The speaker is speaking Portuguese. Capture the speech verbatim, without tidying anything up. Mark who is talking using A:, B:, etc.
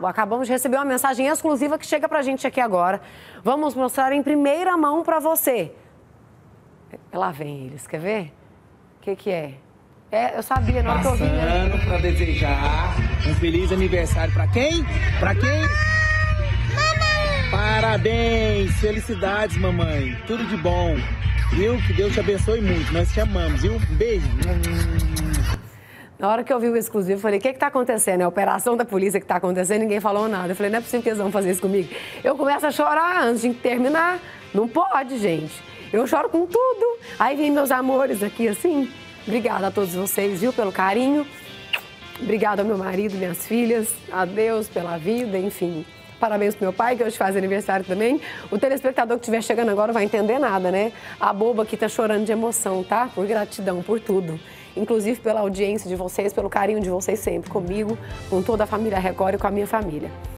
A: acabamos de receber uma mensagem exclusiva que chega pra gente aqui agora. Vamos mostrar em primeira mão pra você. Lá vem eles, quer ver? O que que é? É, eu sabia, não que eu vi, né?
B: Passando pra desejar um feliz aniversário pra quem? Pra quem? Mamãe! Parabéns! Felicidades, mamãe! Tudo de bom, viu? Que Deus te abençoe muito. Nós te amamos, viu? Um beijo!
A: Na hora que eu vi o exclusivo, eu falei, o que que tá acontecendo? É a operação da polícia que tá acontecendo, ninguém falou nada. Eu falei, não é possível que eles vão fazer isso comigo. Eu começo a chorar antes de terminar. Não pode, gente. Eu choro com tudo. Aí vem meus amores aqui, assim. Obrigada a todos vocês, viu, pelo carinho. Obrigada ao meu marido, minhas filhas, a Deus pela vida, enfim. Parabéns pro meu pai, que hoje faz aniversário também. O telespectador que estiver chegando agora não vai entender nada, né? A boba aqui tá chorando de emoção, tá? Por gratidão, por tudo. Inclusive pela audiência de vocês, pelo carinho de vocês sempre comigo, com toda a família Record e com a minha família.